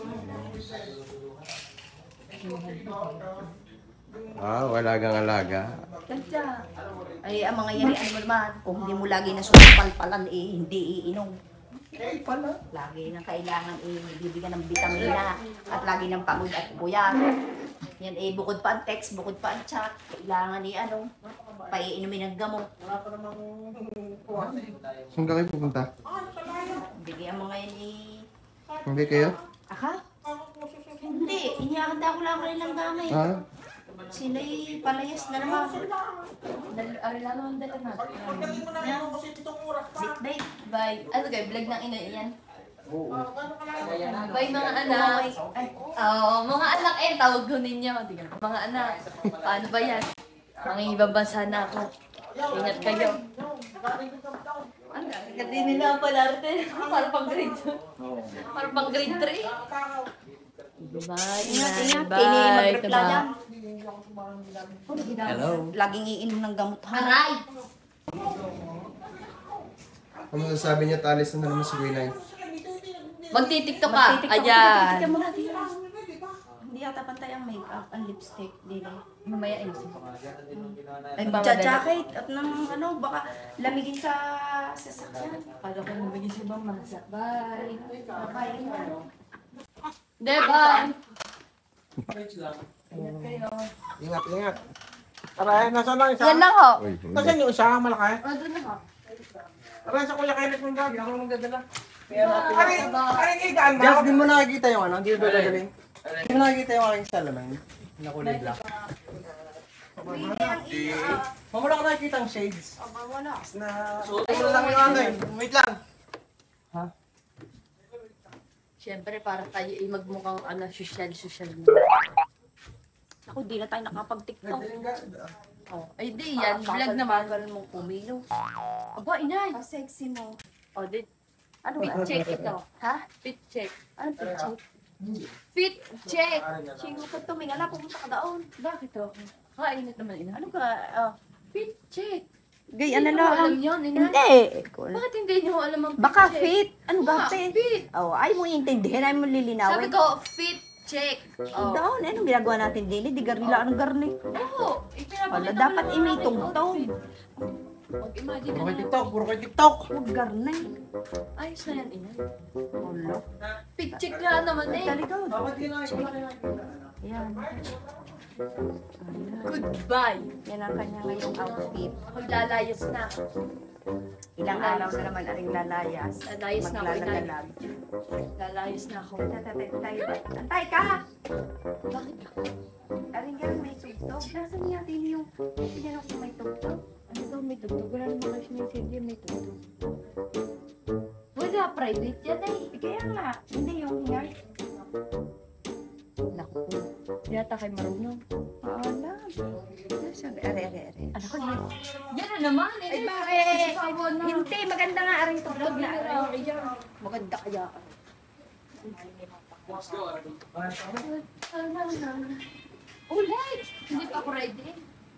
Wala kang alaga. Kaya, ay ang mga yan, ano mo naman, kung hindi mo lagi na sumpal-palan, hindi iinom. Lagi na kailangan bibigyan ng vitamina at lagi ng pagod at puyat. Yan bukod pa ang text, bukod pa ang chat, kailangan paiinumin ng gamot. Saan ka kayo pupunta? Bigyan mo ngayon Hindi kayo? Aka? Hindi, inihahanda ko lang rin ng gamit. Sila'y palayas na naman. Arilano ang dala natin. Bye. Ano kayo, vlog ng ina yan? Bye mga anak. Mga anak tawag ko ninyo. Mga anak, paano ba yan? Mga ibang bansa na ako. Ingat kayo. Hindi nila pala rin. Para pang grade 2. Para pang grade 3. Bye. Ingat. Bye. Hello. Laging iinom ng gamot. Aray! Ano masasabi niya, talis na naman si Winay? Magtitiktok ka. Ayan. Hindi yata pantay ang makeup, ang lipstick. Mamaya ayusin ko. Ay, jacket at ng baka lamigin sa sasakyan. Kala ko lamigin sa ibang masa. Bye. Bye. Bye. Ingat kayo. Ingat. Aray, nasaan lang isa? Yan lang ho. Nasaan yung isa? Malaki? Doon na ho. Aray, sa kuya Kenneth mong gagi. Ako nang dadala. Aray, igaan mo. Jeff, di mo nakikita yung ano? Di mo dadalhin? Di mo nakikita yung aking salamin? Na kulay black. Wala ko nakikita ang shades. wala. Wala lang yung ano eh. Wait lang. Siyempre, para tayo magmukhang social na. Ako, di na tayo nakapag-tiktok. Ay, di yan. Vlog naman. Ganun mong kumilos. Aba, inay. Sexy mo. Di. Ano ba? Fit check ito. Ha? Fit check. Ano fit check? Fit check. Singo ka tuming. Pumunta ka daon. Bakit to? Init naman, ina. Ano ka? Fit check. Gay, ano lang? Alam yun, ina? Hindi. Bakit hindi nyo alam ang fit check? Baka fit. Ano ba? Fit. Ay mo intindihin. Ay mo lilinawin. Sabi ko, fit check. Doon, anong ginagawa natin din? Di garnila, anong garni? Oo. Dapat imitong-tong. Mag-imagine Puro kay TikTok, puro kay TikTok. Huwag garnay. Ayos na yan, ina. Wala. Fit check na naman eh. Talikod. Yan. Goodbye. Yan ang kanya ngayong outfit. Ako lalayas na. Ilang araw na naman aring lalayas. Lalayas na ako. Lalayas na ako. Tay ka! Bakit ka? Aring ganun may tugtog. Nasaan niya din yung pinanok na may tugtog? Ano daw may tugtog? Wala naman kasi may CD may tugtog. Wala, private yan eh. Kaya nga, hindi yung hinay. Naku. Yata kay marunong. Wala. Sabi, are. Ano ko yan? Yan na naman. Ay, bakit? Hindi, maganda nga aring tugtog na. Maganda kaya. Ulit! Hindi pa ako ready.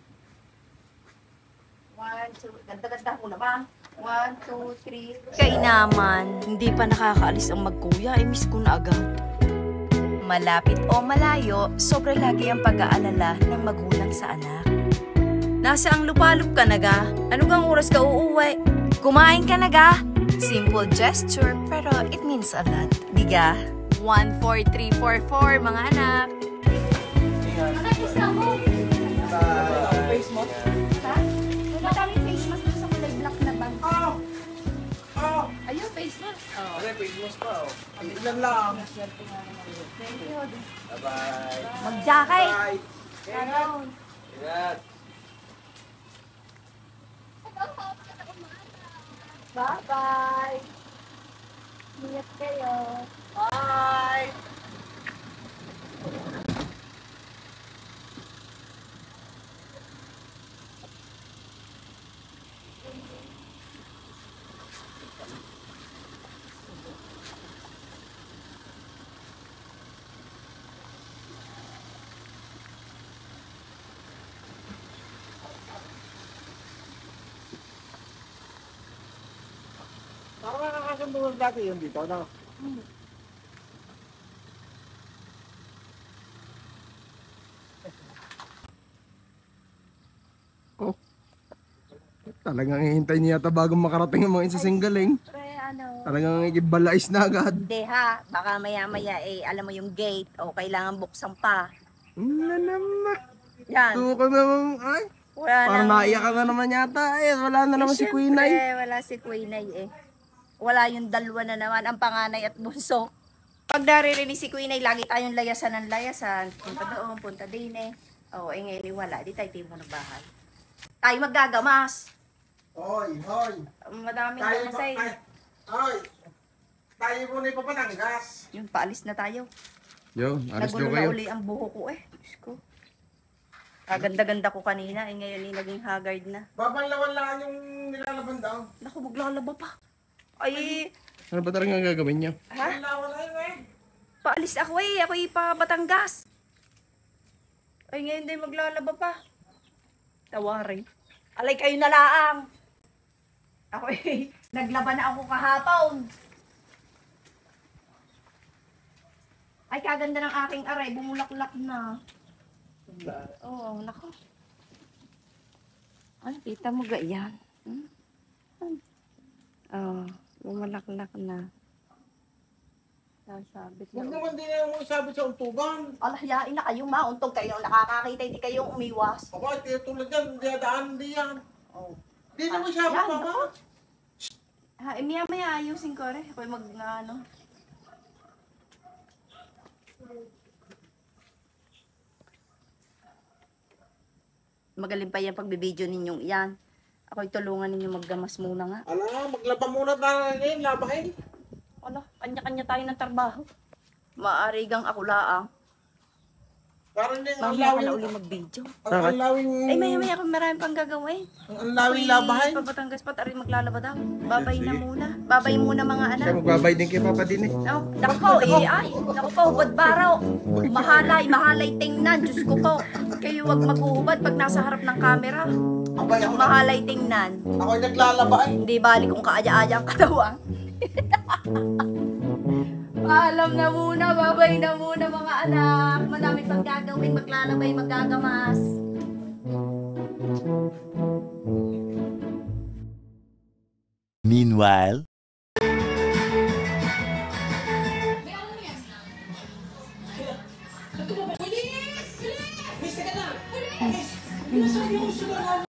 1, 2, ganda-ganda mo na ba? 1, 2, 3. Kaya naman, hindi pa nakakaalis ang magkuya, miss ko na agad. Malapit o malayo, sobra lagi ang pag-aalala ng magulang sa anak. Nasa ang lupalop ka na ga? Ano kang oras ka uuwi? Kumain ka na ga? Simple gesture, pero it means a lot. Diga? 1, 4, 3, 4, 4, mga anak. Nakakis na mo. Face mo? Ha? Madaming face mask doon sa kulay black na bag. Ayun, face mask. Aray, face mask pa. Ilan lang. Thank you. Bye-bye. Mag-jacket. Bye. Ano? Ingat. Bye-bye. Ingat kayo. Bye. Parang nakakasumbungan dati yun dito, no? Talagang hihintay niya yata bagong makarating ang mga insasinggaling. Pre, ano? Talagang ikibalais na agad. Hindi ha, baka maya-maya alam mo yung gate o kailangan buksan pa. Wala naman. Yan. Tuko naman. Ay, Wala parang nang- naiyak ka na naman yata. Wala na naman si Siyempre, Queen Ay. wala si Queen Ay Wala yung dalawa na naman, ang panganay at bunso. Pag naririnig si Queen Ay, lagi tayong layasan ng layasan. Punta doon, punta din ngayon wala. Di tayo timo ng bahay. Tayo maggagamas. Hoy, hoy. Madaming Tayo gamasay. Hoy. Tayo muna ipapananggas. Yung paalis na tayo. Yo, alis daw Nagulo na kayo. uli ang buho ko Diyos ko. Kaganda-ganda ko kanina, ngayon naging haggard na. Babanlawan lang yung nilalaban daw. Naku, maglalaba pa. Ay, Ano ba talagang gagawin niyo? ha? Babanlawan lang Paalis ako ako pa Batangas. Ay, ngayon din maglalaba pa. Tawarin. Alay kayo na laang. Ako naglaba na ako kahapon. Ay, kaganda ng aking aray, bumulaklak na. Oo, nako. Ay, kita mo ga yan? Bumulaklak na. Sasabit Huwag na. naman din yung sabi sa untugan. Alahayain na kayo, mauntog kayo. Nakakakita, hindi kayong umiwas. Ako, tulad yan, hindi daan, hindi yan. Oh. Hindi naman siya Yan, pa ako. Maya-maya ayusin ko rin. Ako'y ano. Magaling pa yan pagbibideo ninyong yan. Ako'y tulungan ninyo maggamas muna nga. Ala, maglaba muna tayo ngayon, labahin. Ala, kanya-kanya tayo ng trabaho. Maari gang ako laang. Parang din, ang Mamaya ka na lawing, uli mag-video. ang lawing, Ay, maya-maya ako marami pang gagawin. ang lawing labahin. Pabatangas pa, tayo maglalaba daw. Babay na muna. Babay muna mga anak. Siya magbabay din kay Papa din eh. No? Naku po, naku po, hubad baraw. Mahalay tingnan. Diyos ko po. Kayo wag maghuhubad pag nasa harap ng camera. Abay, ako, Mahalay tingnan. ako'y naglalaba eh. Hindi bali kung kaaya-aya ang katawan. Paalam na muna, babay na muna mga anak. Madami pang gagawin, maglalabay, maggagamas. Meanwhile,